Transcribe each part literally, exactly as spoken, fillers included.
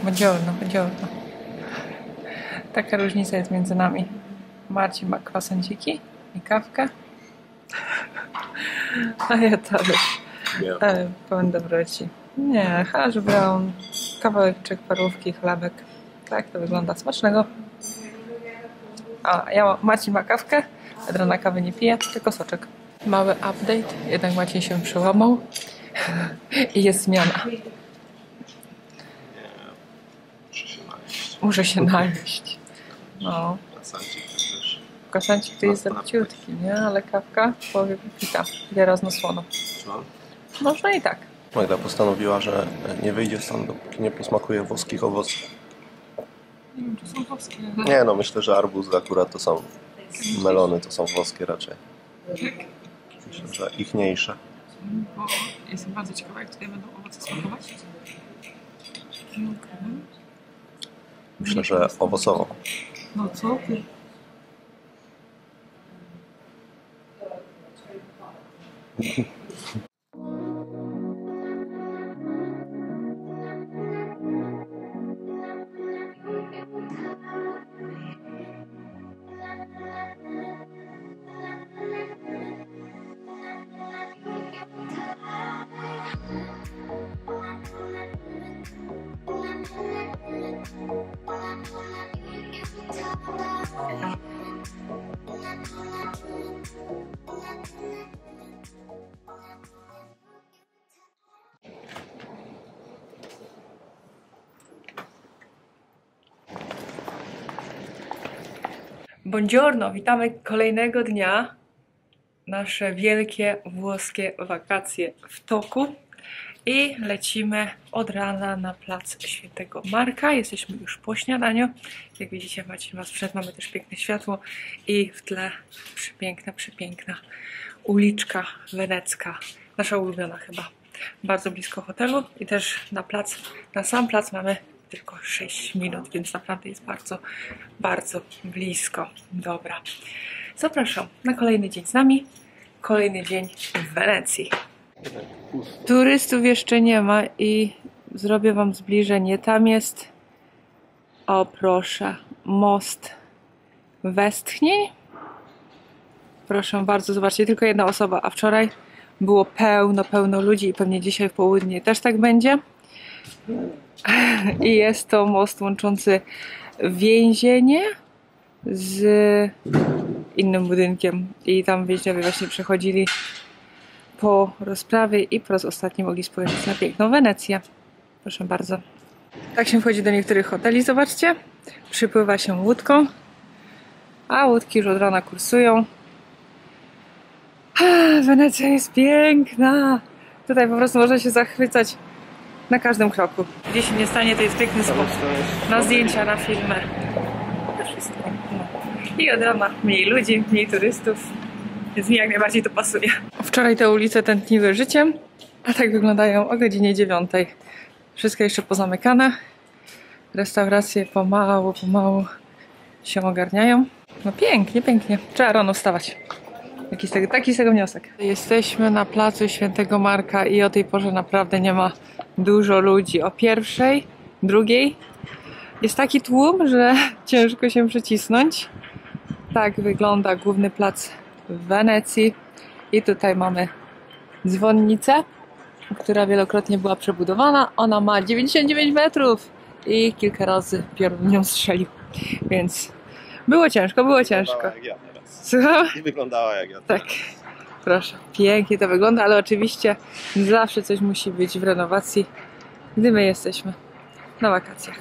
Buongiorno, buongiorno. Taka różnica jest między nami. Marcin ma kwasanciki i kawkę, a ja talerz e, pełen dobroci. Nie, hash brown, kawałeczek parówki, chlebek. Tak to wygląda. Smacznego. A ja, Marcin ma kawkę, od rana kawy nie pije, tylko soczek. Mały update, jednak Maciej się przełamał i jest zmiana. Muszę się najeść. No. Kwasancik też. Kwasancik to jest zaciutki, nie? Ale kawka powie wypita. Teraz na słono. No. Można i tak. Magda postanowiła, że nie wyjdzie stąd, dopóki nie posmakuje włoskich owoców. Nie wiem, czy są włoskie. Nie no, myślę, że arbuzy akurat to są, melony to są włoskie raczej. Myślę, że ichniejsze. Bo jestem bardzo ciekawa, jak tutaj będą owoce smakować. Myślę, że owocowo. No co ty? Buongiorno, witamy kolejnego dnia. Nasze wielkie włoskie wakacje w toku. I lecimy od rana na plac Świętego Marka. Jesteśmy już po śniadaniu. Jak widzicie, Maciej ma sprzęt, mamy też piękne światło. I w tle przepiękna, przepiękna uliczka wenecka. Nasza ulubiona chyba. Bardzo blisko hotelu. I też na plac, na sam plac mamy tylko sześć minut, więc naprawdę jest bardzo, bardzo blisko. Dobra. Zapraszam na kolejny dzień z nami. Kolejny dzień w Wenecji. Turystów jeszcze nie ma i zrobię wam zbliżenie. Tam jest, o proszę, most Westchnień. Proszę bardzo, zobaczcie, tylko jedna osoba, a wczoraj było pełno, pełno ludzi i pewnie dzisiaj w południe też tak będzie. I jest to most łączący więzienie z innym budynkiem. I tam więźniowie właśnie przechodzili po rozprawie i po raz ostatni mogli spojrzeć na piękną Wenecję. Proszę bardzo. Tak się wchodzi do niektórych hoteli, zobaczcie. Przypływa się łódką, a łódki już od rana kursują. Wenecja jest piękna. Tutaj po prostu można się zachwycać na każdym kroku. Gdzie się nie stanie, to jest piękny spot. Na zdjęcia, na filmy. Na wszystko. No. I od rana mniej ludzi, mniej turystów. Więc mi jak najbardziej to pasuje. Wczoraj te ulice tętniły życiem, a tak wyglądają o godzinie dziewiątej. Wszystko jeszcze pozamykane. Restauracje pomału, pomału się ogarniają. No pięknie, pięknie. Trzeba rano wstawać. Taki z tego, taki z tego wniosek. Jesteśmy na placu Świętego Marka i o tej porze naprawdę nie ma dużo ludzi. O pierwszej, drugiej jest taki tłum, że ciężko się przycisnąć. Tak wygląda główny plac w Wenecji. I tutaj mamy dzwonnicę, która wielokrotnie była przebudowana. Ona ma dziewięćdziesiąt dziewięć metrów i kilka razy piorun nią strzelił. Więc było ciężko, było ciężko. Jak ja teraz. Słucham? I wyglądała jak ja teraz. Tak, proszę. Pięknie to wygląda, ale oczywiście zawsze coś musi być w renowacji, gdy my jesteśmy na wakacjach.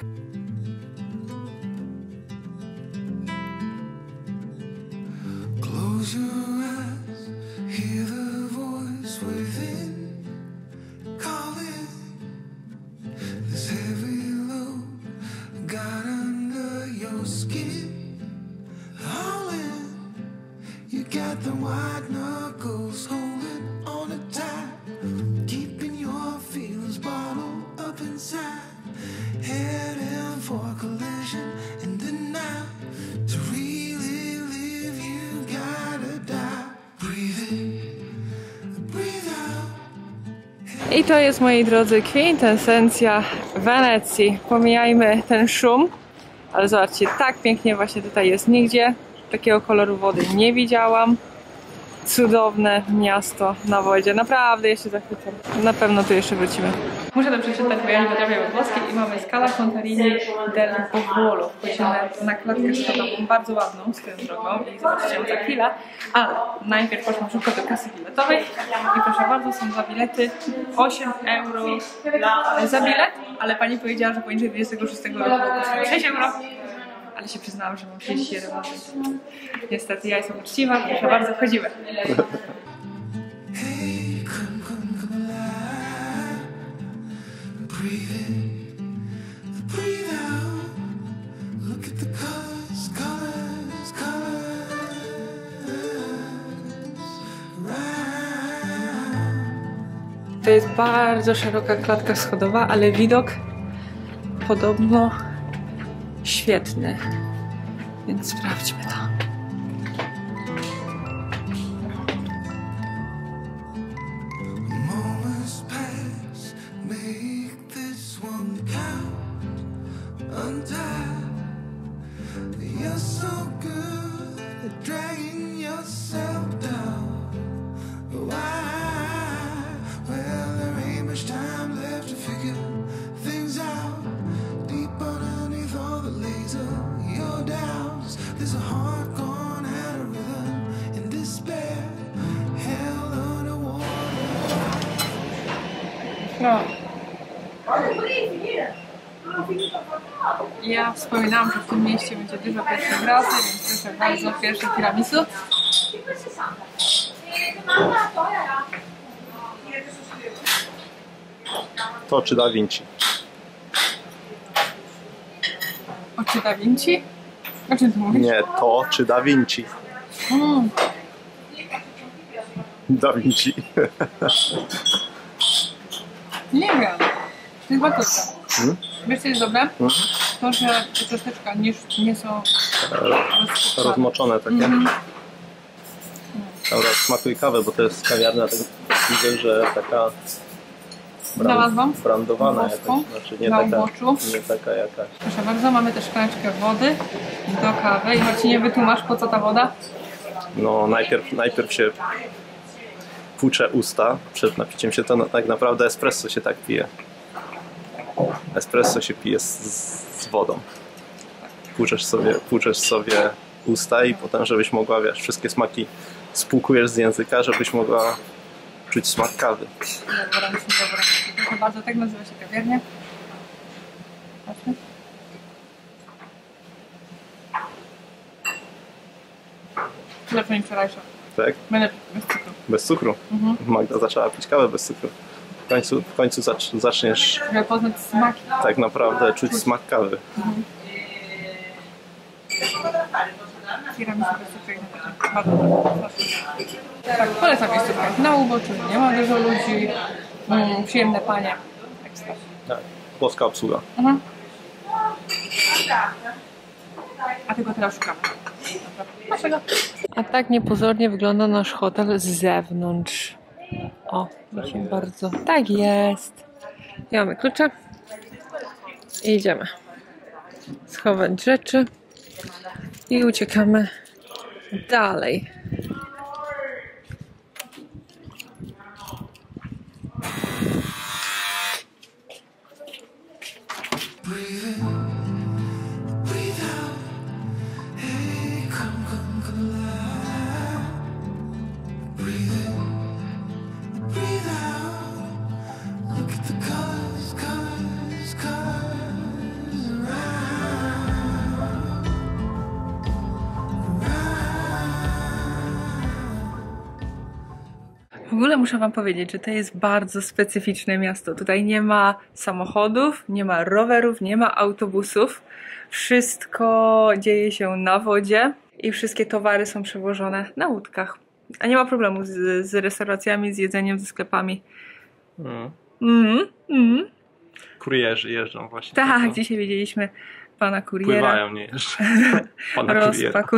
The white knuckles holding on to tight, keeping your feelings bottled up inside, heading for a collision in the night. To really live, you gotta die. Breathe in, breathe out. I to jest, moi drodzy, kwintesencja Wenecji. Pomijajmy ten szum, ale zobaczcie, tak pięknie właśnie tutaj jest. Nigdzie takiego koloru wody nie widziałam. Cudowne miasto na wodzie. Naprawdę jeszcze zachwycam. Na pewno tu jeszcze wrócimy. Muszę to przeczytać, bo ja nie potrafię włoskiej i mamy Scala Contarini del Popolo. Wchodzimy na klatkę schodową, bardzo ładną, swoją drogą i zobaczycie ją za chwilę. Ale najpierw poszłam szybko do kasy biletowej i proszę bardzo, są za bilety osiem euro za bilet, ale pani powiedziała, że poniżej dwudziestego szóstego roku kosztuje sześć euro. Ale się przyznałam, że mam trzydzieści jeden lat. Niestety ja jestem uczciwa, proszę bardzo, wchodzimy. To jest bardzo szeroka klatka schodowa, ale widok podobno świetny, więc sprawdźmy to. No. Ja wspominałam, że w tym mieście będzie dużo pierwszych razy, więc proszę bardzo, pierwsze tiramisu. To czy Da Vinci? O czy Da Vinci? O czym ty mówisz? Nie, to czy Da Vinci? Mm. Da Vinci. Nie wiem. To jest baturka. Hmm? Wiesz co jest dobre? Hmm? To, że te ciasteczka nie, nie są e, rozmoczone takie. Mm-hmm. Dobra, smakuj kawę, bo to jest kawiarnia, tak widzę, że taka brand, brandowana jakaś, znaczy nie taka, nie taka jakaś. Proszę bardzo, mamy też szklaneczkę wody do kawy. I Marcinie, wytłumacz, po co ta woda? No najpierw, najpierw się płucze usta przed napiciem się, to tak naprawdę espresso się tak pije. Espresso się pije z, z wodą. Płuczesz sobie, płuczesz sobie usta i potem, żebyś mogła, wiesz, wszystkie smaki spłukujesz z języka, żebyś mogła czuć smak kawy. Dobra, dobra. Proszę bardzo, tak nazywa się kawiarnia. Patrzmy. Lepsze niż wczorajsza. Tak? Najlepiej, bez cukru. Bez cukru? Mhm. Magda zaczęła pić kawę bez cukru. W końcu, w końcu zacz, zaczniesz żeby poznać smaki. Tak naprawdę czuć smak kawy. Mhm. Tiramisu bez cukru. Bardzo dobrze. Tak, polecam miejscówkę. Na uboczu nie ma dużo ludzi. Mm, przyjemne panie. Tak, włoska obsługa. Mhm. A tego teraz szukamy. Dlaczego? A tak niepozornie wygląda nasz hotel z zewnątrz. O, proszę bardzo. Tak jest. I mamy klucze. I idziemy schować rzeczy. I uciekamy dalej. W ogóle muszę wam powiedzieć, że to jest bardzo specyficzne miasto. Tutaj nie ma samochodów, nie ma rowerów, nie ma autobusów. Wszystko dzieje się na wodzie i wszystkie towary są przewożone na łódkach. A nie ma problemu z, z restauracjami, z jedzeniem, ze sklepami. Mm. Mm, mm. Kurierzy jeżdżą właśnie. Tak, tylko. dzisiaj widzieliśmy pana kuriera. Pływają, nie jeżdżą. Pana Rozpaku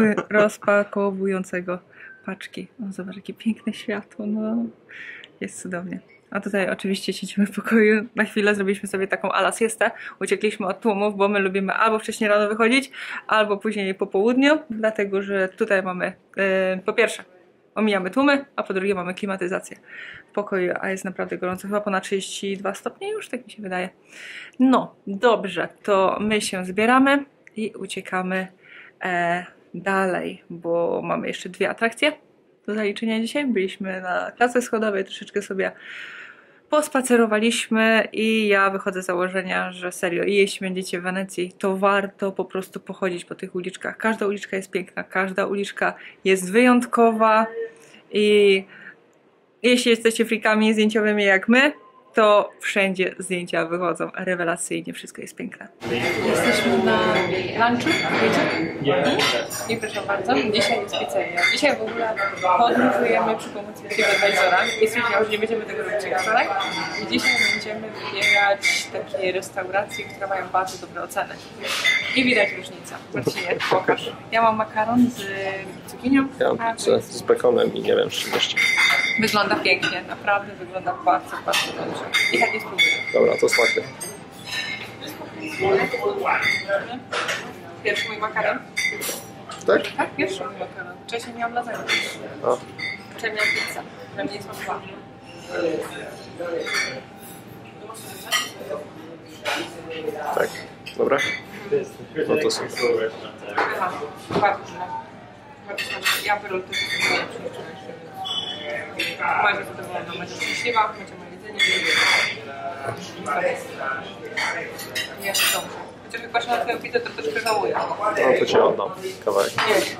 rozpakowującego paczki. O, zobacz, jakie piękne światło, no. Jest cudownie. A tutaj oczywiście siedzimy w pokoju. Na chwilę zrobiliśmy sobie taką ala siestę. Uciekliśmy od tłumów, bo my lubimy albo wcześniej rano wychodzić, albo później po południu. Dlatego, że tutaj mamy yy, po pierwsze omijamy tłumy, a po drugie mamy klimatyzację w pokoju, a jest naprawdę gorąco. Chyba ponad trzydzieści dwa stopnie już, tak mi się wydaje. No, dobrze, to my się zbieramy i uciekamy e, dalej, bo mamy jeszcze dwie atrakcje do zaliczenia dzisiaj. Byliśmy na klatce schodowej, troszeczkę sobie pospacerowaliśmy i ja wychodzę z założenia, że serio, jeśli będziecie w Wenecji, to warto po prostu pochodzić po tych uliczkach. Każda uliczka jest piękna, każda uliczka jest wyjątkowa i jeśli jesteście freakami zdjęciowymi jak my, to wszędzie zdjęcia wychodzą rewelacyjnie, wszystko jest piękne. Jesteśmy na lunchu, wiecie? Nie. I proszę bardzo, dzisiaj jest pizzeria. Dzisiaj w ogóle podróżujemy przy pomocy TripAdvisora i stwierdziłam, że nie będziemy tego robić jak wczoraj. I dzisiaj będziemy wybierać takie restauracje, które mają bardzo dobre oceny. I widać różnicę. Marcinie, pokaż. Ja mam makaron z cukinią. Ja mam pizzę z bekonem i nie wiem, z czym jeszcze. Wygląda pięknie, naprawdę wygląda bardzo, bardzo dobrze. I tak jest spróbuję. Dobra, to smakuje. Pierwszy mój makaron. Tak? Tak, pierwszy mój makaron. Wcześniej miałam lasagne. A. Wcześniej miałam pizzę. We mnie jest dwa. Tak. Dobra? No to super. Aha, bardzo źle. Ja wyrol też jestem najlepszy niż wczorajszy. Bardzo zadowolona, będzie szczęśliwa, będzie moje jedzenie. Jest dobrze. Chociaż jak patrzę na twoją pizzę, to troszkę żałuję. No to ci oddam kawałek. Jest.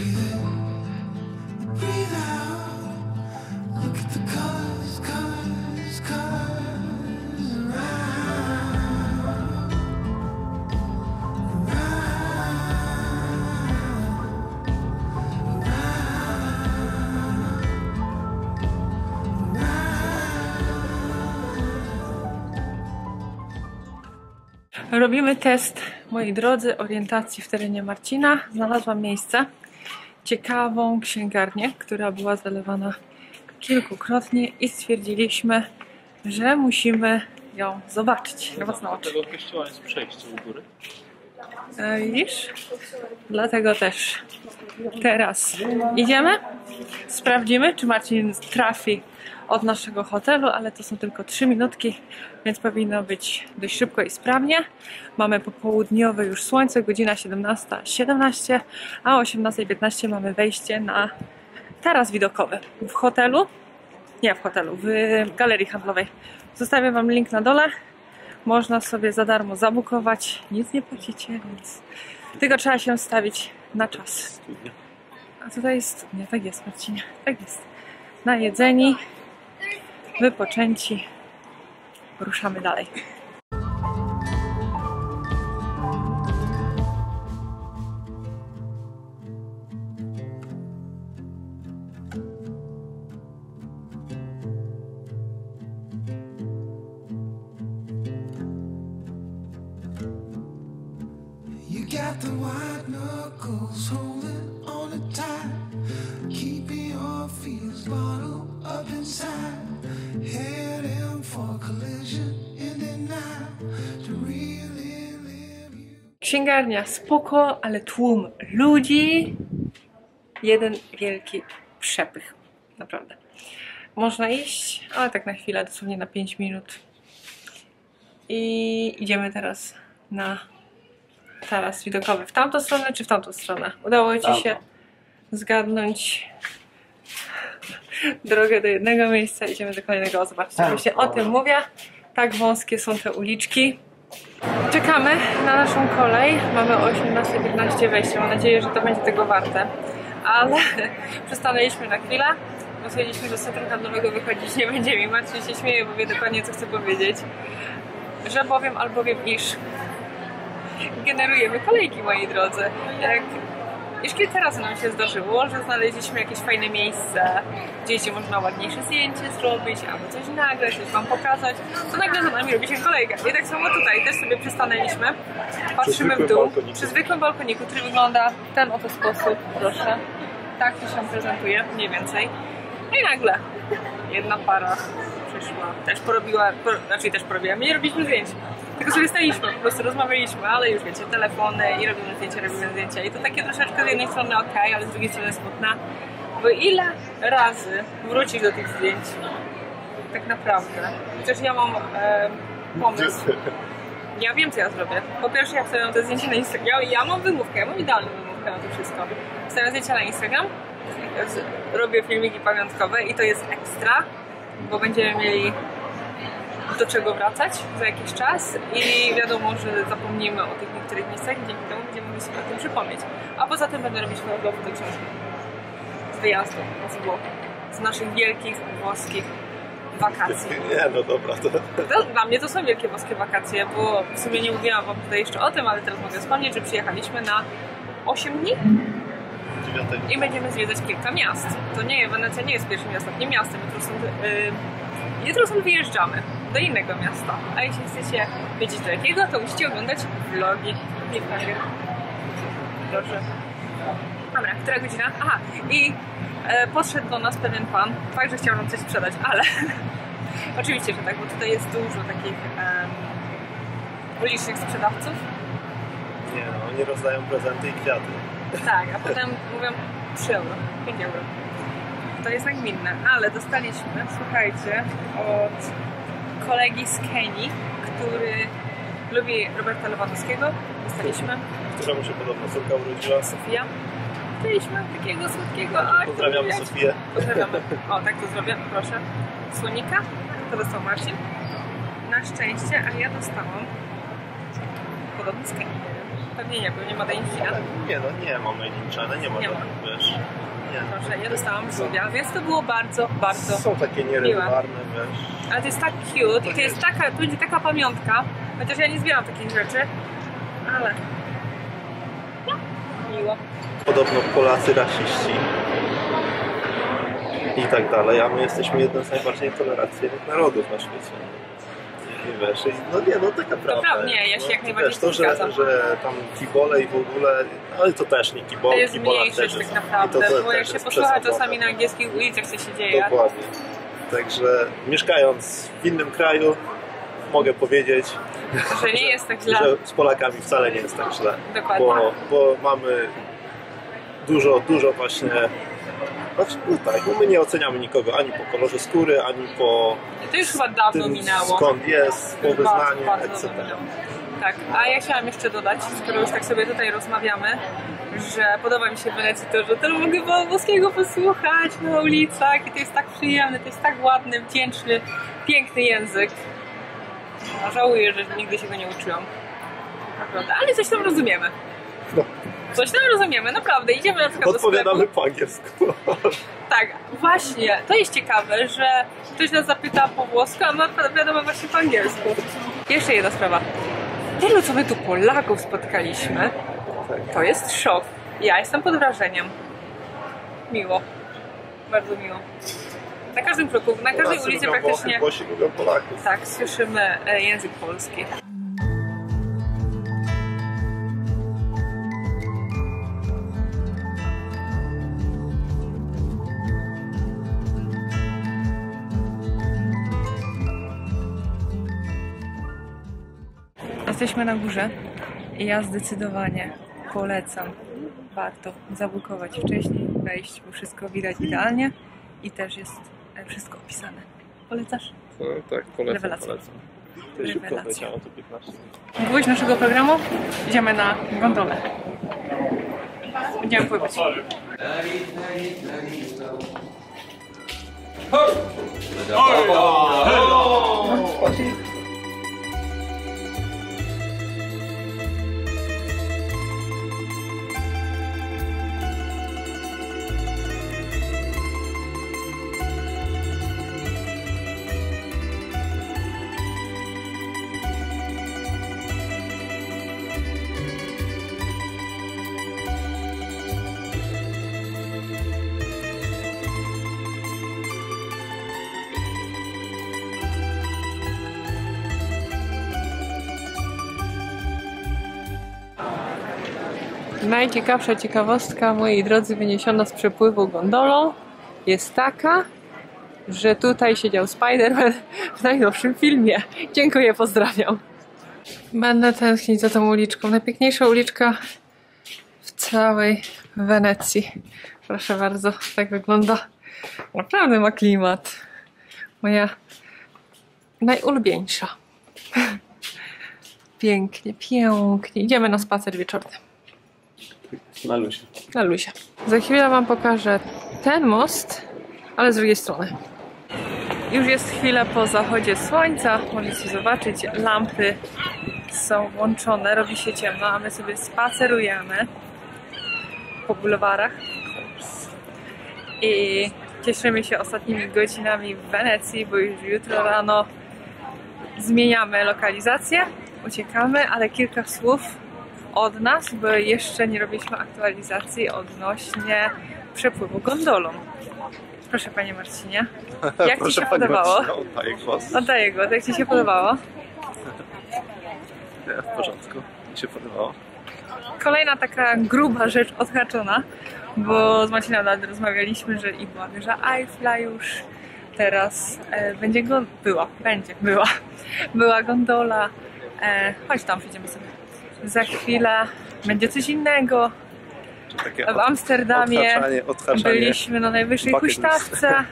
Robimy test, moi drodzy, orientacji w terenie Marcina. Znalazłam miejsce, ciekawą księgarnię, która była zalewana kilkukrotnie i stwierdziliśmy, że musimy ją zobaczyć na własne oczy. Tego kościoła jest przejście u góry. E, widzisz? Dlatego też teraz idziemy, sprawdzimy, czy Marcin trafi od naszego hotelu, ale to są tylko trzy minutki, więc powinno być dość szybko i sprawnie. Mamy popołudniowe już słońce, godzina siedemnasta siedemnaście, a o osiemnasta piętnaście mamy wejście na taras widokowy w hotelu, nie w hotelu, w galerii handlowej. Zostawię wam link na dole, można sobie za darmo zabukować, nic nie płacicie, więc tylko trzeba się stawić na czas. A tutaj jest, nie, tak jest Marcinie, tak jest, najedzeni, wypoczęci, ruszamy dalej. You got the white knuckles holding on it tight, keeping your feelings bottled up inside, heading for collision in the night to really live you. Księgarnia spoko, ale tłum ludzi, jeden wielki przepych, naprawdę. Można iść, ale tak na chwilę, dosłownie na pięć minut. I idziemy teraz na taras widokowy. W tamtą stronę czy w tamtą stronę? Udało ci się zgadnąć drogę do jednego miejsca, idziemy do kolejnego. Zobaczcie, właśnie o tym mówię. Tak wąskie są te uliczki. Czekamy na naszą kolej. Mamy o osiemnasta piętnaście wejście. Mam nadzieję, że to będzie tego warte. Ale przystanęliśmy na chwilę, bo stwierdziliśmy, że z centrum handlowego wychodzić nie będziemy. Marcin się śmieje, bo wie dokładnie, co chcę powiedzieć. Że bowiem albowiem iż generujemy kolejki, moi drodzy. Jak już kilka razy nam się zdarzyło, że znaleźliśmy jakieś fajne miejsce, gdzie można ładniejsze zdjęcie zrobić, albo coś nagrać, coś wam pokazać, to nagle za nami robi się kolejka. I tak samo tutaj też sobie przystanęliśmy, patrzymy w dół, balkoniku. Przy zwykłym balkoniku, który wygląda w ten oto sposób, proszę. Tak to się prezentuje, mniej więcej. No i nagle jedna para wyszła. Też porobiła, por, znaczy też porobiła, my nie robiliśmy zdjęć. Tylko sobie staliśmy, po prostu rozmawialiśmy, ale już wiecie, telefony i robimy zdjęcia, robimy zdjęcia. I to takie troszeczkę z jednej strony ok, ale z drugiej strony smutne. Bo ile razy wrócić do tych zdjęć? Tak naprawdę. Chociaż ja mam e, pomysł. Ja wiem, co ja zrobię. Po pierwsze, ja wstawiam te zdjęcia na Instagram. Ja, ja mam wymówkę, ja mam idealną wymówkę na to wszystko. Wstawiam zdjęcia na Instagram, robię filmiki pamiątkowe i to jest ekstra, bo będziemy mieli do czego wracać za jakiś czas i wiadomo, że zapomnimy o tych niektórych miejscach i dzięki temu będziemy mogli sobie o tym przypomnieć. A poza tym będę robić fotografię do książki. Z wyjazdu, z vlogu. Z naszych wielkich włoskich wakacji. Nie, no dobra. To... To, dla mnie to są wielkie włoskie wakacje, bo w sumie nie mówiłam wam tutaj jeszcze o tym, ale teraz mogę wspomnieć, że przyjechaliśmy na osiem dni i będziemy zwiedzać kilka miast. To nie, Wenecja nie jest pierwszym i ostatnim miastem, jutro stąd, yy, jutro stąd wyjeżdżamy do innego miasta. A jeśli chcecie wiedzieć do jakiego, to musicie oglądać vlogi. Nie wiem. Dobrze. Dobra, która godzina? Aha, i e, podszedł do nas pewien pan. Fakt, że chciał nam coś sprzedać, ale oczywiście, że tak, bo tutaj jest dużo takich um, ulicznych sprzedawców. Nie no, oni rozdają prezenty i kwiaty. Tak, a potem mówią trzy euro, pięć euro. To jest nagminne, ale dostaliśmy, słuchajcie, od kolegi z Kenii, który lubi Roberta Lewandowskiego. Dostaliśmy. Któremu się podobno córka urodziła. Sofia. Dostaliśmy takiego słodkiego. Pozdrawiamy Sofię. Pozdrawiamy. O, tak to zrobię, proszę. Słonika. To dostał Marcin. Na szczęście, a ja dostałam podobny z Kenii. Pewnie nie, bo nie ma Dejnchina. Nie no, nie ma Made in China, nie ma. Nie ma. Wiesz. Nie. Proszę, ja dostałam żółwia, więc to było bardzo, bardzo Są takie nieregularne, wiesz. Ale to jest tak cute i to jest taka, to będzie taka pamiątka, chociaż ja nie zbieram takich rzeczy, ale no, miło. Podobno Polacy rasiści i tak dalej, a my jesteśmy jednym z najbardziej tolerancyjnych narodów na świecie. I wiesz, i no nie, no taka prawda. Prawda, nie, ja się no, jak najbardziej wiesz, to, że, że tam kibole i w ogóle, ale to też nie kibole, to jest kibola mniejszość też tak naprawdę, i to, to bo jak się posłucha czasami na angielskich ulicach, co się dzieje. Dokładnie. Także mieszkając w innym kraju, mogę powiedzieć, że nie jest tak źle. Że z Polakami wcale nie jest tak źle. Dokładnie. Bo, bo mamy dużo, dużo właśnie. Znaczy, no tak, no my nie oceniamy nikogo ani po kolorze skóry, ani po. To już chyba dawno tym, minęło. Skąd jest, po wyznaniu, et cetera. Tak, a ja chciałam jeszcze dodać, skoro już tak sobie tutaj rozmawiamy, że podoba mi się w Wenecji to, że tyle mogę włoskiego posłuchać na ulicach i to jest tak przyjemne, to jest tak ładny, wdzięczny, piękny język. No, żałuję, że nigdy się go nie uczyłam. Naprawdę, ale coś tam rozumiemy. No. Coś tam rozumiemy, naprawdę. Idziemy na przykład Odpowiadamy do sklepu. po angielsku. Tak, właśnie. To jest ciekawe, że ktoś nas zapyta po włosku, a my wiadomo właśnie po angielsku. Jeszcze jedna sprawa. Tylu, co my tu Polaków spotkaliśmy, to jest szok. Ja jestem pod wrażeniem. Miło. Bardzo miło. Na każdym kroku, na każdej Polacy ulicy lubią praktycznie... Włochy, Włosi lubią Polaków. Tak, słyszymy język polski. Jesteśmy na górze i ja zdecydowanie polecam. Warto zabukować wcześniej, wejść, bo wszystko widać idealnie i też jest wszystko opisane. Polecasz? No, tak, polecam, Rewelacja. polecam. To szybko Rewelacja. leciało, to piętnaście. Gwóźdź naszego programu, idziemy na gondolę. Będziemy pływać. Najciekawsza ciekawostka, moi drodzy, wyniesiona z przepływu gondolą jest taka, że tutaj siedział Spider-Man w najnowszym filmie. Dziękuję, pozdrawiam. Będę tęsknić za tą uliczką. Najpiękniejsza uliczka w całej Wenecji. Proszę bardzo, tak wygląda. Naprawdę ma klimat. Moja najulubieńsza. Pięknie, pięknie. Idziemy na spacer wieczorny. Na luzie. Na luzie. Za chwilę wam pokażę ten most, ale z drugiej strony. Już jest chwila po zachodzie słońca. Możecie zobaczyć, lampy są włączone, robi się ciemno, a my sobie spacerujemy po bulwarach i cieszymy się ostatnimi godzinami w Wenecji, bo już jutro rano zmieniamy lokalizację, uciekamy, ale kilka słów od nas, bo jeszcze nie robiliśmy aktualizacji odnośnie przepływu gondolą. Proszę Panie Marcinie, jak Ci się podobało? Oddaję głos. Oddaję go, jak Ci się podobało? Nie, w porządku, mi się podobało. Kolejna taka gruba rzecz odhaczona, bo z Marcinem nawet rozmawialiśmy, że i była wieża Eiffla już, teraz e, będzie go, była, będzie, była, była gondola, e, chodź tam, przyjdziemy sobie. Za chwilę będzie coś innego. Takie w Amsterdamie odhaczanie, odhaczanie. Byliśmy na najwyższej huśtawce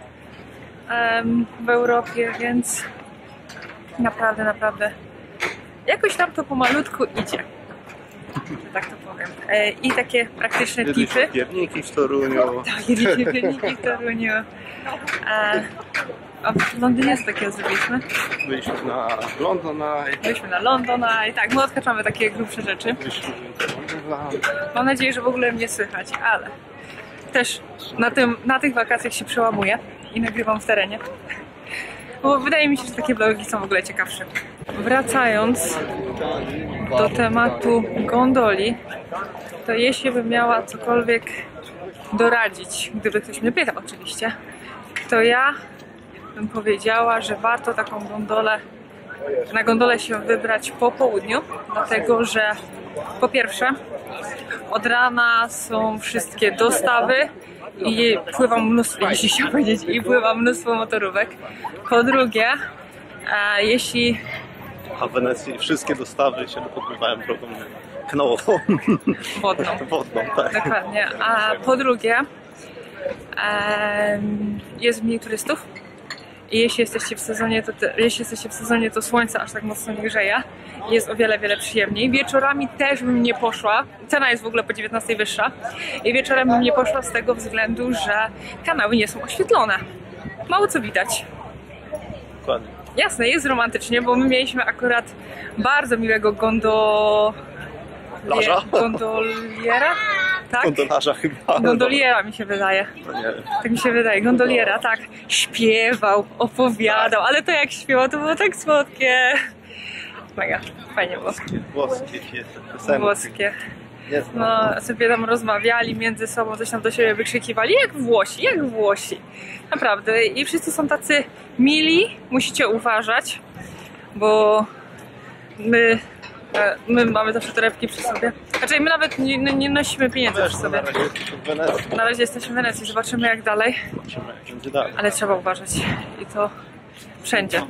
um, w Europie, więc naprawdę, naprawdę jakoś tam to pomalutku idzie. Tak to powiem. E, I takie praktyczne Jedliśmy tipy. pierniki w Toruniu. Tak, jedliśmy pierniki w Toruniu. E, a w Londynie co takiego zrobiliśmy? Byliśmy na London Eye. Byliśmy na London Eye. Tak, my odkaczamy takie grubsze rzeczy. Byliśmy na Mam nadzieję, że w ogóle mnie słychać, ale też na, tym, na tych wakacjach się przełamuję i nagrywam w terenie. Bo wydaje mi się, że takie vlogi są w ogóle ciekawsze. Wracając do tematu gondoli, to jeśli bym miała cokolwiek doradzić, gdyby ktoś mnie pytał oczywiście, to ja bym powiedziała, że warto taką gondolę, na gondolę się wybrać po południu, dlatego że po pierwsze od rana są wszystkie dostawy i pływa mnóstwo, jeśli się powiedzieć, i pływa mnóstwo motorówek. Po drugie, e, jeśli... A w Wenecji wszystkie dostawy się odbywają drogą kanałową. Wodną. Wodną, tak. Dokładnie. A po drugie, e, jest mniej turystów. I jeśli jesteście w sezonie, to te, jeśli jesteście w sezonie, to słońce aż tak mocno nie grzeje. Jest o wiele, wiele przyjemniej. Wieczorami też bym nie poszła. Cena jest w ogóle po dziewiętnastej wyższa. I wieczorem bym nie poszła z tego względu, że kanały nie są oświetlone. Mało co widać. Dokładnie. Jasne, jest romantycznie, bo my mieliśmy akurat bardzo miłego gondo... Larza? Gondoliera? Tak? Gondolarza chyba. Gondoliera mi się wydaje. To nie wiem. Tak mi się wydaje, gondoliera, tak. Śpiewał, opowiadał, ale to jak śpiewał, to było tak słodkie. Mega, fajnie było. Włoskie piosenki. Włoskie. Nie znam. No, sobie tam rozmawiali między sobą, coś tam do siebie wykrzykiwali, jak Włosi, jak Włosi. Naprawdę. I wszyscy są tacy mili, musicie uważać, bo my, my mamy zawsze torebki przy sobie. Znaczy my nawet nie, nie nosimy pieniędzy przy sobie. Na razie jesteśmy w Wenecji. Na razie jesteśmy w Wenecji, zobaczymy jak dalej. Zobaczymy, jak będzie dalej. Ale trzeba uważać. I to wszędzie.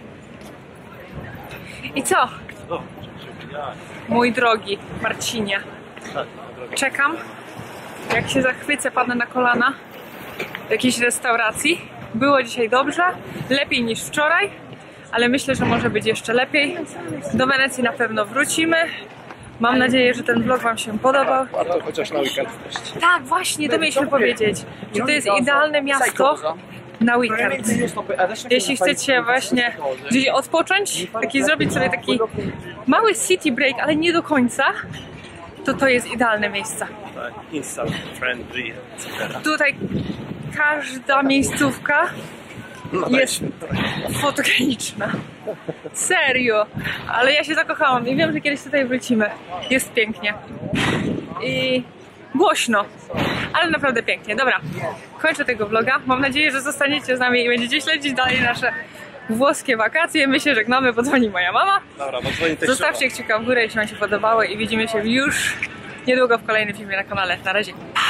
I co? Mój drogi Marcinie. Czekam. Jak się zachwycę, padnę na kolana w jakiejś restauracji. Było dzisiaj dobrze. Lepiej niż wczoraj. Ale myślę, że może być jeszcze lepiej. Do Wenecji na pewno wrócimy. Mam nadzieję, że ten vlog wam się podobał. Warto chociaż na weekend wpaść. Tak, właśnie, to mieliśmy powiedzieć. Że to jest idealne miasto na weekend. Jeśli chcecie właśnie gdzieś odpocząć, taki zrobić sobie taki mały city break, ale nie do końca, to to jest idealne miejsce. Tak, instant friendly, et cetera. Tutaj każda miejscówka jest fotogeniczna. Serio. Ale ja się zakochałam i wiem, że kiedyś tutaj wrócimy. Jest pięknie. I głośno. Ale naprawdę pięknie. Dobra, kończę tego vloga. Mam nadzieję, że zostaniecie z nami i będziecie śledzić dalej nasze włoskie wakacje. My się żegnamy, bo dzwoni moja mama. Dobra, bo dzwoni też. Zostawcie kciuka w górę, jeśli wam się podobało i widzimy się już niedługo w kolejnym filmie na kanale. Na razie.